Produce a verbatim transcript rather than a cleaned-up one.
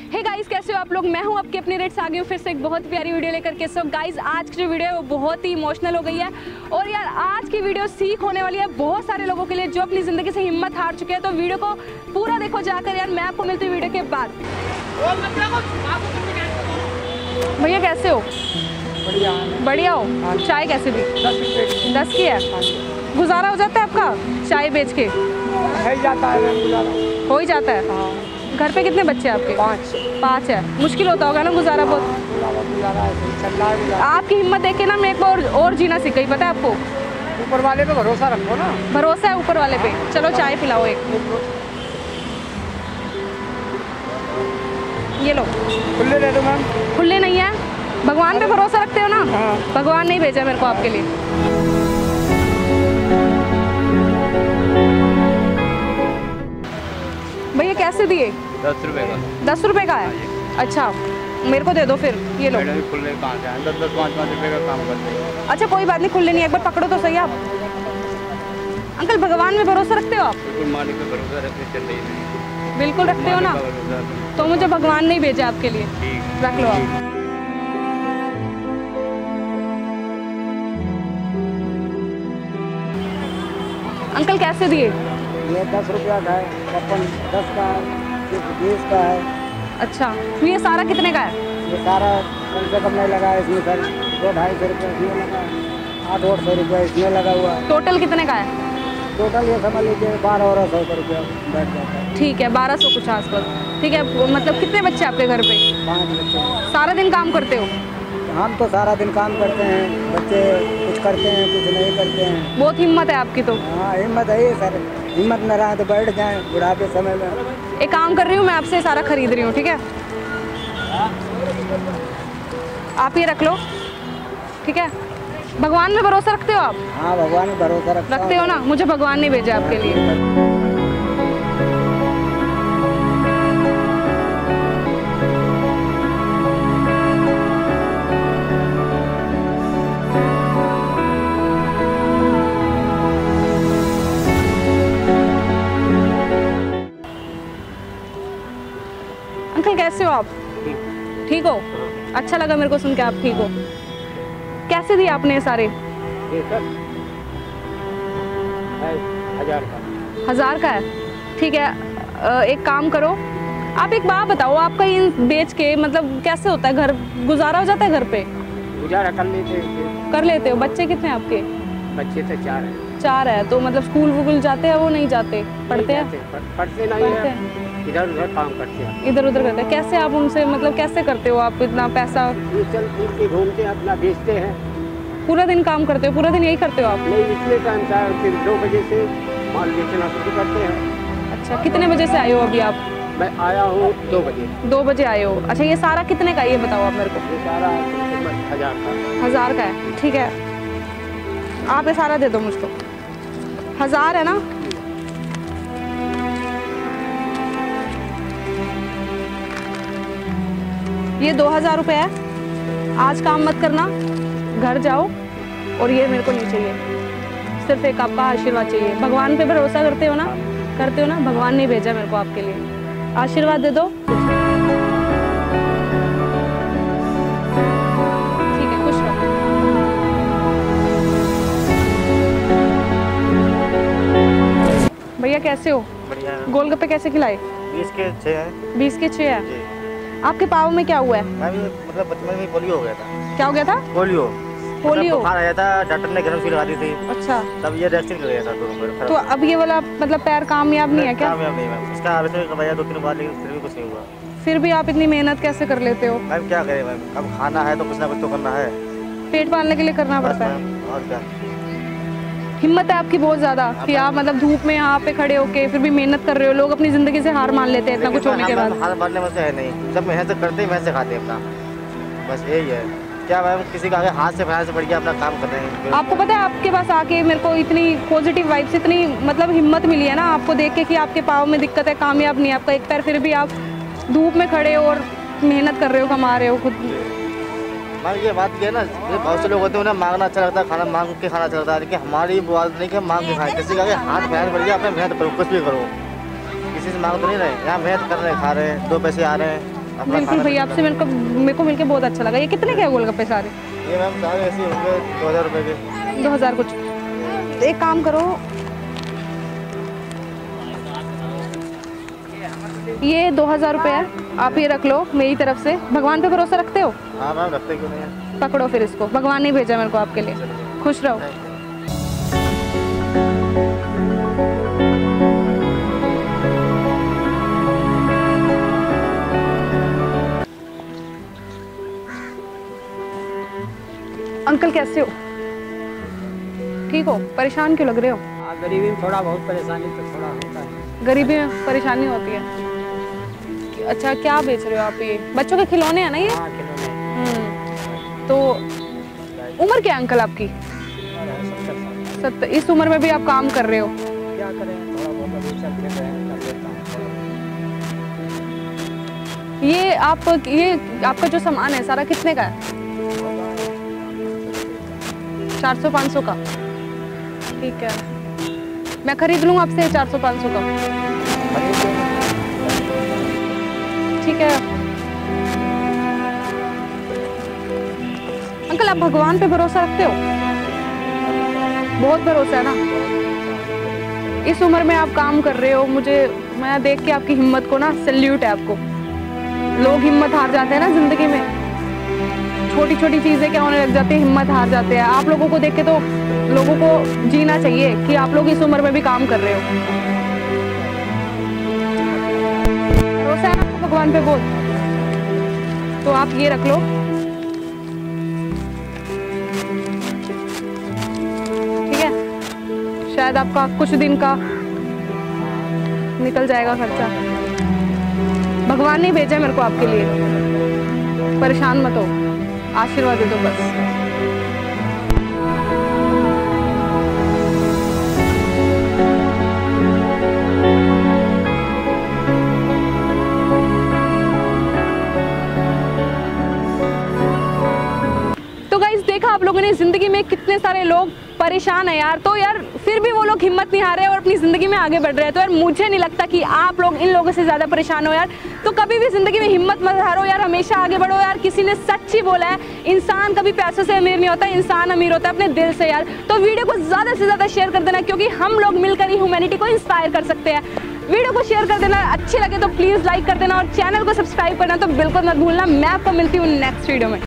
Hey guys, कैसे हो आप लोग? मैं हूं आपकी अपनी रेट्स आ गई हूं फिर से एक बहुत प्यारी वीडियो लेकर के। सो गाइस, आज की जो वीडियो है वो बहुत ही इमोशनल हो गई है और यार आज की वीडियो सीख होने वाली है बहुत सारे लोगों के लिए जो अपनी ज़िंदगी से हिम्मत हार चुके हैं। तो वीडियो को पूरा देखो जाकर यार। मैं आपको मिलती हूँ वीडियो के बाद। भैया कैसे हो? बढ़िया बढ़िया हो? चाय कैसे दी? दस रुपये दस की है? गुजारा हो जाता है आपका चाय बेच के? है जाता है गुजारा, हो ही जाता है। हाँ। घर पे कितने बच्चे हैं आपके? पाँच पाँच है। मुश्किल होता होगा ना गुजारा बहुत? गुजारा गुजारा है, चल रहा है गुजारा। आपकी हिम्मत देख के ना मेरे को और, और जीना सीख गई, पता है आपको? ऊपर वाले पे भरोसा रखो ना। भरोसा है ऊपर वाले पे। चलो चाय पिलाओ एक। ये लो। खुले दे दो मैम। खुले नहीं है? भगवान पे भरोसा रखते हो ना? हाँ। भगवान नहीं भेजा मेरे को आपके लिए। भैया कैसे दिए? दस रुपए का। दस रुपए का है? अच्छा, मेरे को दे दो फिर। ये लो। मैडम खुले कहाँ से हैं? दस दस पाँच पाँच रुपए का काम करते हैं। अच्छा कोई बात नहीं, खुले नहीं, एक बार पकड़ो तो सही आप। अंकल भगवान में भरोसा रखते हो आप? बिल्कुल मालिक पे भरोसा रखते चल रही है। बिल्कुल रखते हो ना? तो मुझे भगवान नहीं भेजा आपके लिए। ठीक, रख लो आप। अंकल कैसे दिए? ये दस रुपया का है, पचपन दस का है, बीस का है। अच्छा, तो ये सारा कितने का है? ये सारा कम से कम नहीं लगा है इसमें सर, दो ढाई सौ रुपये इसमें लगा है, आठ आठ सौ रुपये इसमें लगा हुआ है। टोटल कितने का है? टोटल ये समझ लीजिए बारह बारह सौ का रुपया बैठ जाता है। ठीक है, बारह सौ कुछ आसपास। ठीक है, मतलब कितने बच्चे आपके घर पे? पाँच बच्चे। सारा दिन काम करते हो? हम तो सारा दिन काम करते हैं, बच्चे कुछ करते हैं कुछ नहीं करते हैं। बहुत हिम्मत है आपकी तो। हाँ हिम्मत है ये सर, हिम्मत न रहा तो बैठ जाएं बुढ़ापे समय में। एक काम कर रही हूँ मैं, आपसे सारा खरीद रही हूँ, ठीक है? आप ये रख लो, ठीक है? भगवान में भरोसा रखते हो आप? हाँ भगवान में भरोसा रखता रखते हो ना? मुझे भगवान ने भेजा आपके लिए। अंकल कैसे हो आप? ठीक हो? अच्छा लगा मेरे को सुन के आप ठीक हो। कैसे दिए आपने ये सारे? ये सर है हजार का। हजार का है? ठीक है, एक काम करो, आप एक बात बताओ, आपका इन बेच के मतलब कैसे होता है? घर गुजारा हो जाता है घर पे? गुजारा कर लेते हैं। कर लेते हो? बच्चे कितने हैं आपके? बच्चे तो चार हैं। चार है, तो मतलब स्कूल वूल जाते हैं? वो नहीं जाते? पढ़ते हैं? पढ़ते नहीं हैं, इधर उधर काम करते हैं। इधर उधर करते हैं? कैसे आप उनसे मतलब कैसे करते हो आप इतना पैसा? चल फिर के घूमते हैं, अपना बेचते हैं। पूरा दिन काम करते हो? पूरा दिन यही करते हो आप? नहीं, इतने टाइम चार फिर दो बजे से माल बेचना शुरू करते हैं। अच्छा, कितने बजे से आए हो अभी आप? मैं आया हूँ दो बजे। दो बजे आए हो? अच्छा, ये सारा कितने का है ये बताओ आप मेरे को? ये सारा हजार का। हजार का है? ठीक है, आप ये सारा दे दो मुझको। हजार है ना? ये दो हजार रुपये है। आज काम मत करना, घर जाओ और ये मेरे को नहीं चाहिए। सिर्फ एक आपका आशीर्वाद चाहिए। भगवान पे भरोसा करते हो ना? करते हो ना? भगवान ने भेजा मेरे को आपके लिए। आशीर्वाद दे दो। ठीक है, खुश रहो। भैया कैसे हो? बढ़िया। गोलगप्पे कैसे खिलाए? बीस के छः है। बीस के छः है? जी। आपके पाँव में क्या हुआ है? मैं भी मतलब बचपन में पोलियो हो गया था। क्या हो गया था? पोलियो। पोलियो? बुखार आया था, डॉक्टर ने गर्म सुई लगा दी थी। अच्छा, तब ये वैक्सीन कर गया था दोनों। तो अब ये वाला मतलब पैर कामयाब नहीं है क्या? कामयाब नहीं मैम, इसका ऑपरेशन करवाया दो तीन बार लेकिन फिर भी कुछ नहीं हुआ। फिर भी आप इतनी मेहनत कैसे कर लेते हो? मैम क्या करें मैम, अब खाना है तो कुछ ना कुछ तो करना है। पेट पालने के लिए करना बस पड़ता है। मैम, और क्या। हिम्मत है आपकी बहुत ज्यादा कि आप मतलब धूप में यहाँ पे खड़े होके फिर भी मेहनत कर रहे हो। लोग अपनी जिंदगी से हार मान लेते हैं इतना कुछ होने के बाद। हार मारने में से है नहीं, जब मेहनत करते ही मेहनत से खाते हैं अपना, बस यही है। क्या मैम किसी का आगे हाथ से पैर से बढ़ के अपना काम कर रहे हैं। आपको पता है आपके पास आके मेरे को इतनी पॉजिटिव वाइब्स, इतनी मतलब हिम्मत मिली है ना आपको देख के कि आपके पाँव में दिक्कत है, कामयाब नहीं है आपका एक पैर, फिर भी आप धूप में खड़े हो और मेहनत कर रहे हो, कमा रहे हो खुद। मैम ये बात ये ना, ये बहुत से लोग होते हैं उन्हें मांगना अच्छा लगता है, खाना मांग के खाना अच्छा लगता है, लेकिन हमारी बात नहीं कि मांग के खाएं। किसी का हाथ मेहनत बढ़ गया, अपने मेहनत करो, कुछ भी करो, किसी से मांग तो नहीं रहे। यहाँ मेहनत कर रहे हैं, खा रहे हैं, दो पैसे आ रहे हैं, अपना बिल्कुल खाना भैया, आपसे मेरे को मेरे को मिलके बहुत अच्छा लगा। ये कितने के हैं गोलगप्पे सारे? ये मैम सारे ऐसे होंगे दो हज़ार रुपये के। दो हज़ार कुछ। एक काम करो, ये दो हज़ार रुपये है, आप ये रख लो मेरी तरफ से। भगवान पे भरोसा रखते हो? हाँ मैम रखते क्यों नहीं है। पकड़ो फिर इसको, भगवान ने भेजा मेरे को आपके लिए। खुश रहो। अंकल कैसे हो? ठीक हो? परेशान क्यों लग रहे हो? हाँ, गरीबी में थोड़ा बहुत परेशानी तो थोड़ा होता है। गरीबी में परेशानी होती है। अच्छा, क्या बेच रहे हो आप? ये बच्चों के खिलौने हैं ना ये? हाँ, खिलौने। हम्म, तो उम्र क्या है अंकल आपकी? सत्तर साल। सत्तर। इस उम्र में भी आप काम कर रहे हो? क्या करें, थोड़ा बहुत अभी चल फिर रहे हैं, कर लेता हूँ। ये आप ये आपका जो सामान है सारा कितने का है? चार सौ पाँच सौ का? ठीक है, मैं खरीद लूँगा आपसे चार सौ पाँच सौ का। ठीक है अंकल, आप भगवान पे भरोसा रखते हो? बहुत भरोसा है ना। इस उम्र में आप काम कर रहे हो, मुझे मैं देख के आपकी हिम्मत को ना सैल्यूट है आपको। लोग हिम्मत हार जाते हैं ना जिंदगी में, छोटी छोटी चीजें क्या होने लग जाती है, हिम्मत हार जाते हैं। आप लोगों को देख के तो लोगों को जीना चाहिए कि आप लोग इस उम्र में भी काम कर रहे हो। भरोसा है आपको भगवान पे बहुत, तो आप ये रख लो। ठीक है, शायद आपका कुछ दिन का निकल जाएगा खर्चा। भगवान ने भेजा मेरे को आपके लिए, परेशान मत हो, आशीर्वाद दे दो बस। तो गाइस, देखा आप लोगों ने जिंदगी में कितने सारे लोग परेशान है यार, तो यार फिर भी वो लोग हिम्मत नहीं हारे और अपनी जिंदगी में आगे बढ़ रहे हैं। तो यार मुझे नहीं लगता कि आप लोग इन लोगों से ज्यादा परेशान हो यार। तो कभी भी जिंदगी में हिम्मत मत हारो यार, हमेशा आगे बढ़ो यार। किसी ने सच ही बोला है, इंसान कभी पैसों से अमीर नहीं होता, इंसान अमीर होता है अपने दिल से यार। तो वीडियो को ज्यादा से ज्यादा शेयर कर देना, क्योंकि हम लोग मिलकर ही ह्यूमैनिटी को इंस्पायर कर सकते हैं। वीडियो को शेयर कर देना, अच्छे लगे तो प्लीज लाइक कर देना और चैनल को सब्सक्राइब करना तो बिल्कुल मत भूलना। मैं आपको मिलती हूँ नेक्स्ट वीडियो में।